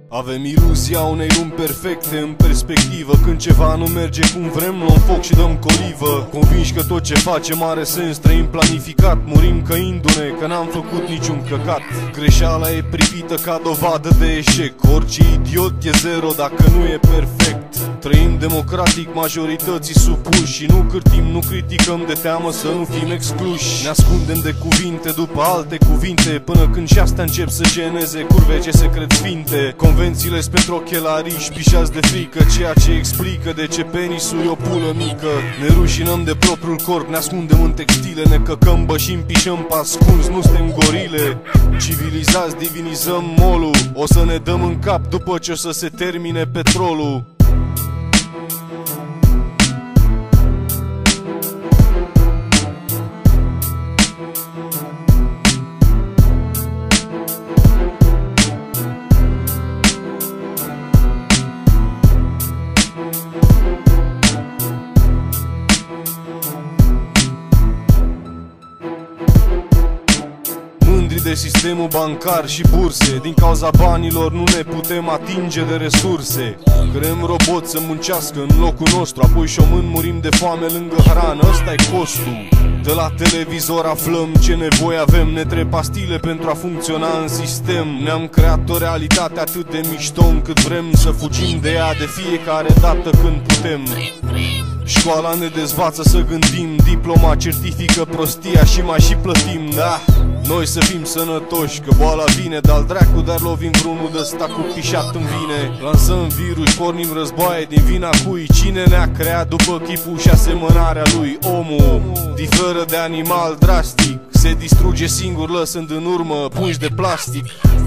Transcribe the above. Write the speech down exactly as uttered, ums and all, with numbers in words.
Avem iluzia unei lumi perfecte în perspectivă. Când ceva nu merge cum vrem, luăm foc și dăm colivă. Convinși că tot ce facem are sens, trăim planificat. Murim căindu-ne că n-am făcut niciun căcat. Greșeala e privită ca dovadă de eșec. Orice idiot e zero dacă nu e perfect. Trăim democratic, majorității supuși și nu cârtim, nu criticăm de teamă să nu fim excluși. Ne ascundem de cuvinte după alte cuvinte, până când și astea încep să geneze curve ce se cred sfinte. Convențiile-s pentru ochelariști pișați de frică, ceea ce explică de ce penisul e o pulă mică. Ne rușinăm de propriul corp, ne ascundem în textile, ne căcăm, bășim, pișăm pe ascuns, nu suntem gorile. Civilizați divinizăm molul, o să ne dăm în cap după ce o să se termine petrolul. De sistemul bancar și burse, din cauza banilor nu ne putem atinge de resurse. Creăm roboți să muncească în locul nostru, apoi șomând murim de foame lângă hrană. Ăsta-i costul. De la televizor aflăm ce nevoie avem, ne trebuie pastile pentru a funcționa în sistem. Ne-am creat o realitate atât de mișto încât vrem să fugim de ea de fiecare dată când putem. Școala ne dezvață să gândim, diploma certifică prostia și mai și plătim, da? Noi să fim sănătoși, că boala vine, dar dracu, dar lovim vreunul de ăsta cu pișat în vine. Lansăm virus, pornim războaie, din vina cui? Cine ne-a creat după chipul și asemănarea lui? Omul diferă de animal drastic, se distruge singur lăsând în urmă pungi de plastic.